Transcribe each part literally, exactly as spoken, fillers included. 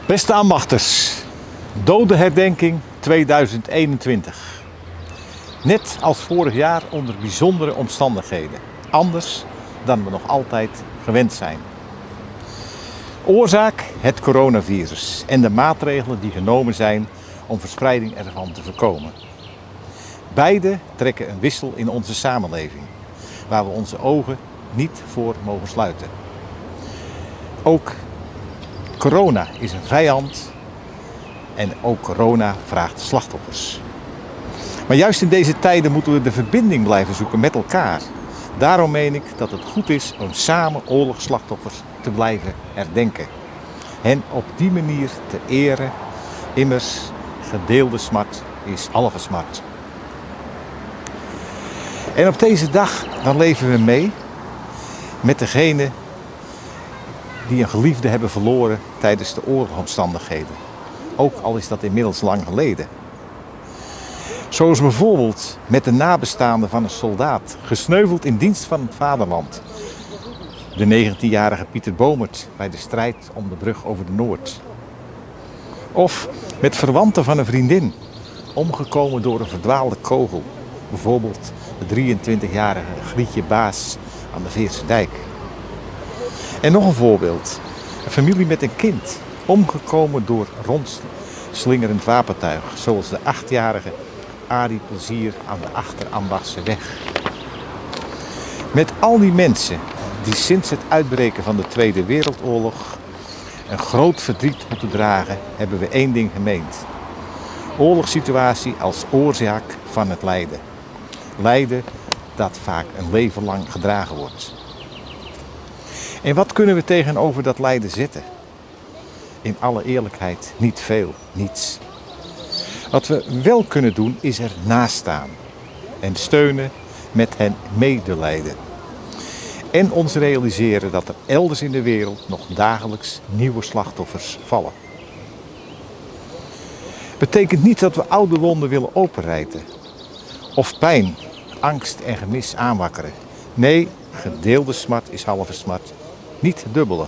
Beste ambachters, dodenherdenking tweeduizend eenentwintig. Net als vorig jaar onder bijzondere omstandigheden. Anders dan we nog altijd gewend zijn. Oorzaak het coronavirus en de maatregelen die genomen zijn om verspreiding ervan te voorkomen. Beide trekken een wissel in onze samenleving, waar we onze ogen niet voor mogen sluiten. Ook corona is een vijand en ook corona vraagt slachtoffers. Maar juist in deze tijden moeten we de verbinding blijven zoeken met elkaar. Daarom meen ik dat het goed is om samen oorlogsslachtoffers te blijven herdenken. Hen op die manier te eren. Immers, gedeelde smart is halve smart. En op deze dag dan leven we mee met degene die een geliefde hebben verloren tijdens de oorlogsomstandigheden. Ook al is dat inmiddels lang geleden. Zoals bijvoorbeeld met de nabestaanden van een soldaat, gesneuveld in dienst van het vaderland. De negentienjarige Pieter Bomert bij de strijd om de brug over de Noord. Of met verwanten van een vriendin, omgekomen door een verdwaalde kogel. Bijvoorbeeld de drieëntwintigjarige Grietje Baas aan de Veerse Dijk. En nog een voorbeeld. Een familie met een kind, omgekomen door rondslingerend wapentuig. Zoals de achtjarige Arie Plezier aan de Achterambachtse weg. Met al die mensen die sinds het uitbreken van de Tweede Wereldoorlog een groot verdriet moeten dragen, hebben we één ding gemeend. Oorlogssituatie als oorzaak van het lijden. Lijden dat vaak een leven lang gedragen wordt. En wat kunnen we tegenover dat lijden zetten? In alle eerlijkheid niet veel, niets. Wat we wel kunnen doen is er naast staan en steunen met hen medelijden. En ons realiseren dat er elders in de wereld nog dagelijks nieuwe slachtoffers vallen. Betekent niet dat we oude wonden willen openrijten of pijn, angst en gemis aanwakkeren. Nee, gedeelde smart is halve smart, niet dubbele.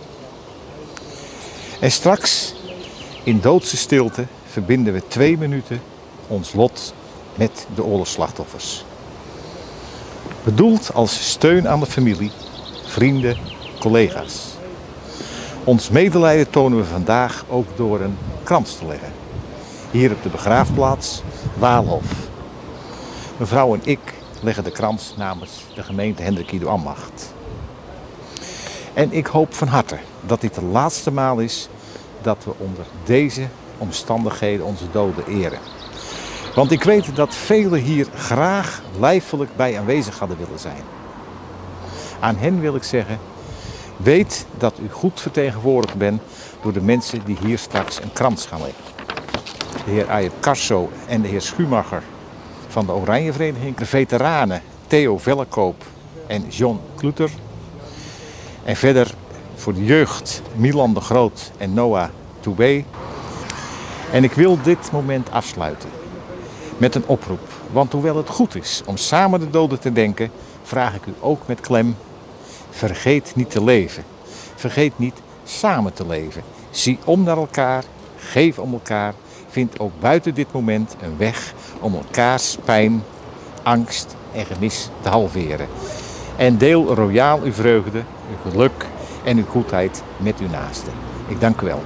En straks, in doodse stilte, verbinden we twee minuten ons lot met de oorlogsslachtoffers. Bedoeld als steun aan de familie, vrienden, collega's. Ons medelijden tonen we vandaag ook door een krans te leggen. Hier op de begraafplaats Waalhof. Mevrouw en ik leggen de krans namens de gemeente Hendrik Ido Ambacht. En ik hoop van harte dat dit de laatste maal is dat we onder deze omstandigheden onze doden eren. Want ik weet dat velen hier graag lijfelijk bij aanwezig hadden willen zijn. Aan hen wil ik zeggen, weet dat u goed vertegenwoordigd bent door de mensen die hier straks een krans gaan leggen. De heer Ayep Carso en de heer Schumacher van de Oranje Vereniging. De veteranen Theo Vellekoop en John Kluter. En verder voor de jeugd Milan de Groot en Noah Toubé. En ik wil dit moment afsluiten met een oproep. Want hoewel het goed is om samen de doden te denken, vraag ik u ook met klem, vergeet niet te leven. Vergeet niet samen te leven. Zie om naar elkaar, geef om elkaar. Vind ook buiten dit moment een weg om elkaars pijn, angst en gemis te halveren. En deel royaal uw vreugde, uw geluk en uw goedheid met uw naasten. Ik dank u wel.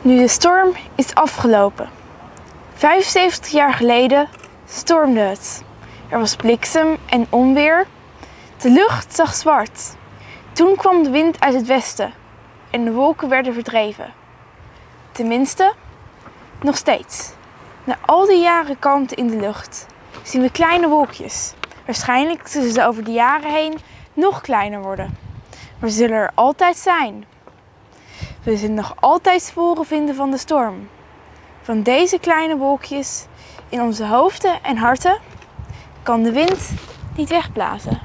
Nu de storm is afgelopen. vijfenzeventig jaar geleden stormde het. Er was bliksem en onweer. De lucht zag zwart. Toen kwam de wind uit het westen en de wolken werden verdreven. Tenminste, nog steeds. Na al die jaren kalmte in de lucht zien we kleine wolkjes. Waarschijnlijk zullen ze over de jaren heen nog kleiner worden. Maar ze zullen er altijd zijn. We zullen nog altijd sporen vinden van de storm. Van deze kleine wolkjes in onze hoofden en harten kan de wind niet wegblazen.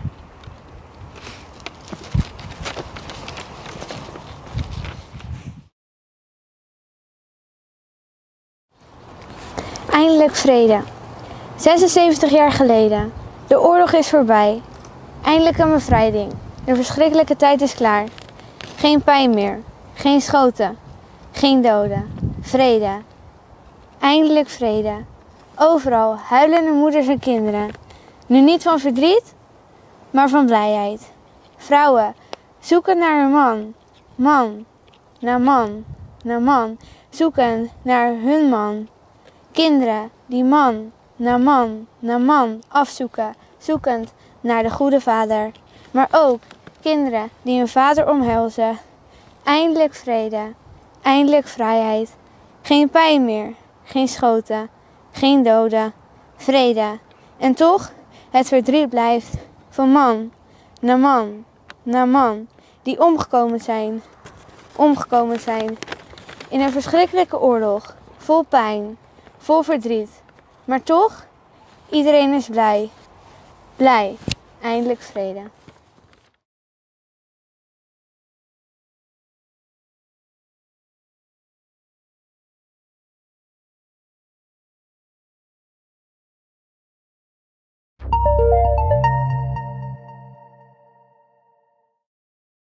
Eindelijk vrede. zesenzeventig jaar geleden. De oorlog is voorbij. Eindelijk een bevrijding. De verschrikkelijke tijd is klaar. Geen pijn meer. Geen schoten. Geen doden. Vrede. Eindelijk vrede. Overal huilende moeders en kinderen. Nu niet van verdriet, maar van blijheid. Vrouwen zoeken naar een man. Man. Naar man. Naar man. Zoeken naar hun man. Kinderen die man na man na man afzoeken, zoekend naar de goede vader. Maar ook kinderen die hun vader omhelzen. Eindelijk vrede, eindelijk vrijheid. Geen pijn meer, geen schoten, geen doden, vrede. En toch, het verdriet blijft van man na man na man die omgekomen zijn. Omgekomen zijn in een verschrikkelijke oorlog, vol pijn. Vol verdriet. Maar toch, iedereen is blij. Blij. Eindelijk vrede.